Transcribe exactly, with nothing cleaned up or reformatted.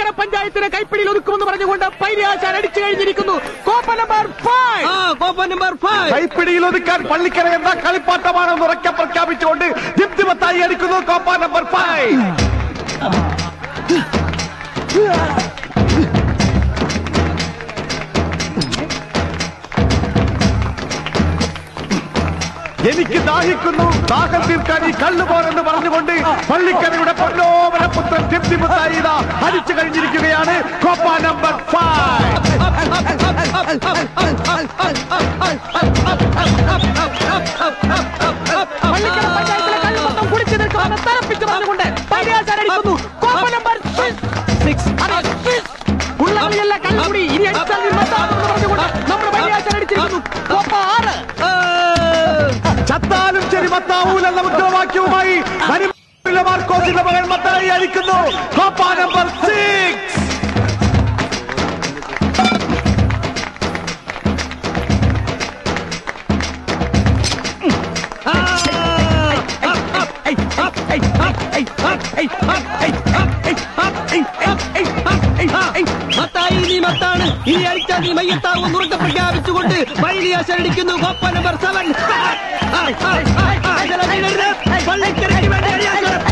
പഞ്ചായത്തിനെ കൈപ്പിടിയിൽ ഒതുക്കുമെന്ന് പറഞ്ഞുകൊണ്ട് പൈലിയാശാൻ അടിച്ചു കഴിഞ്ഞിരിക്കുന്നു. കോപ്പ നമ്പർ ഫൈവ്. കോപ്പ നമ്പർ ഫൈവ് കൈപ്പിടിയിൽ ഒതുക്കാൻ പള്ളിക്കര എന്ന കളിപ്പാട്ടമാണെന്ന് ഉറക്കെ പ്രഖ്യാപിച്ചുകൊണ്ട് ദിപ്തിമത്തായി അടിക്കുന്നു കോപ്പ നമ്പർ ഫൈവ്. എനിക്ക് ദാഹിക്കുന്നു, ദാഹം തീർക്കാൻ ഈ കള്ളുപോരെന്ന് പറഞ്ഞുകൊണ്ട് പള്ളിക്കരയുടെ പൊന്നോമന പുത്രൻ ദിപ്തിമത്തായി ഇതാ അടിച്ചു കഴിഞ്ഞിരിക്കുകയാണ് കോപ്പ നമ്പർ ഫൈവ്. പള്ളിക്കര പഞ്ചായത്തിലെ കള്ളുമൊത്തം കുടിച്ചു നിൽക്കുമെന്ന് തറപ്പിച്ച് പറഞ്ഞുകൊണ്ട് പൈലിയാശാൻ അടിക്കുന്നു കോപ്പ നമ്പർ സിക്സ്. ഉള്ളവരെയല്ല കള്ളുകൂടി ഇനി അടിച്ചാൽ നിർമ്മാതാവെന്ന് പറഞ്ഞുകൊണ്ട് നമ്മുടെ പൈലിയാശാൻ അടിച്ചിരിക്കുന്നു കോപ്പ ആറ്. ചത്താലും ശരി മത്താവൂലെന്ന മുദ്രാവാക്യവുമായി മാർക്കോസിന്റെ മകൻ മത്തായി അടിക്കുന്നു കോപ്പ നമ്പർ സിക്സ്. മത്തായി നീ മത്താണ്, ഇനി അടിച്ചാൽ നീ മയ്യത്താവും ഉറക്കെ പ്രഖ്യാപിച്ചുകൊണ്ട് പൈലിയാശാൻ അടിക്കുന്നു കോപ്പ നമ്പർ സെവൻ. പള്ളിക്കരയ്ക്ക് വേണ്ടി